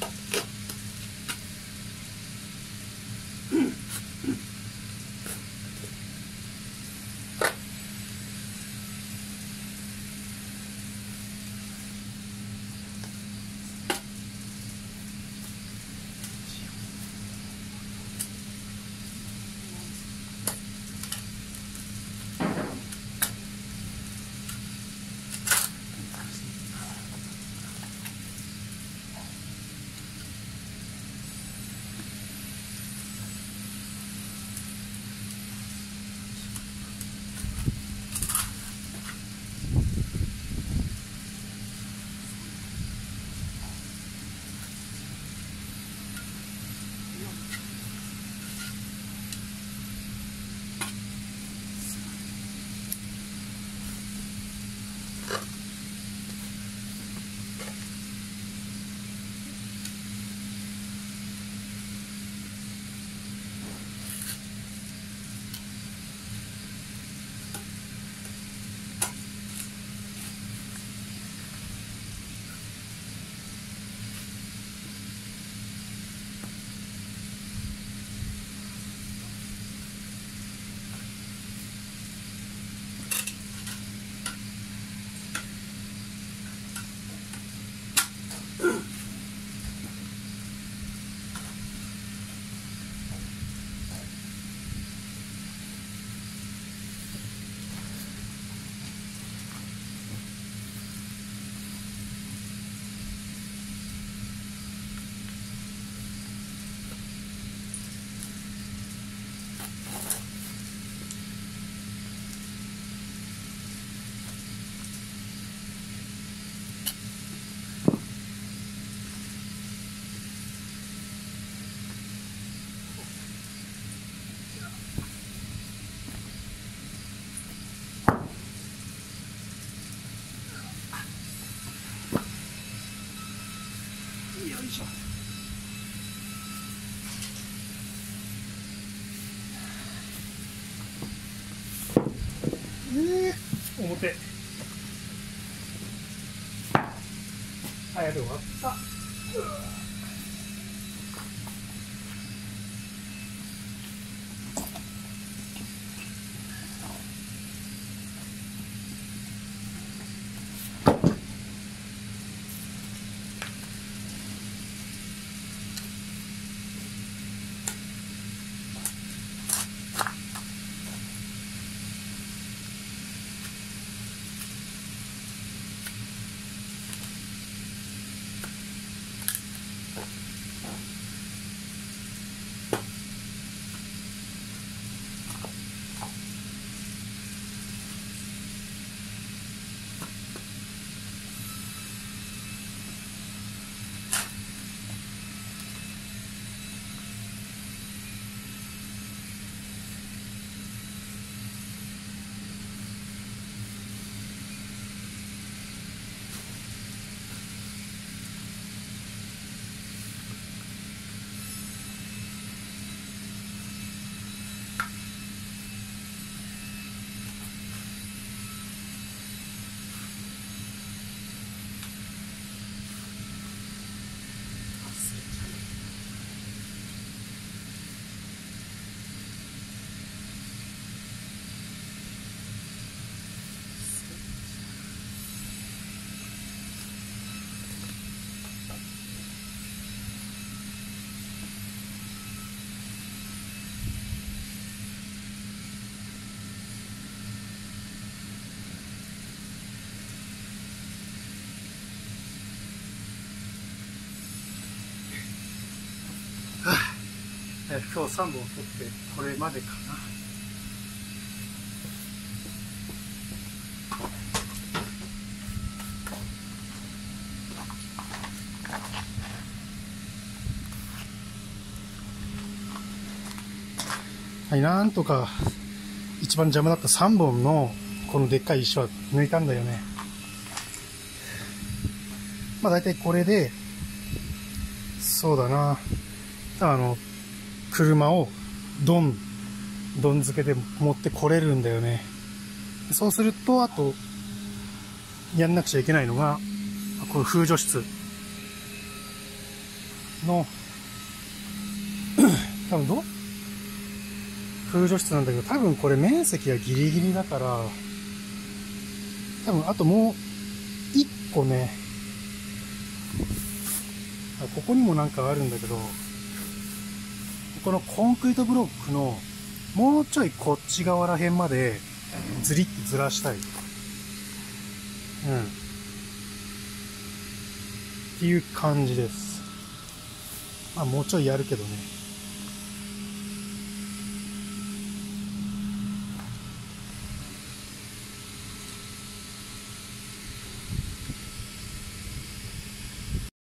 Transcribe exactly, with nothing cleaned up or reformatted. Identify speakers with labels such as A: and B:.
A: いしょ。えー、表。あやる終わった。今日さんぼん取ってこれまでかな。はい、なんとか一番邪魔だったさんぼんのこのでっかい石は抜いたんだよね。まあ大体これで、そうだな、あの車をドンドン付けで持ってこれるんだよね。そうすると、あとやんなくちゃいけないのがこの風除室。 の多分ど風除室なんだけど、多分これ面積がギリギリだから、多分あともういっこね、ここにもなんかあるんだけど、このコンクリートブロックのもうちょいこっち側らへんまでずりってずらしたい。うん。っていう感じです。まあもうちょいやるけどね。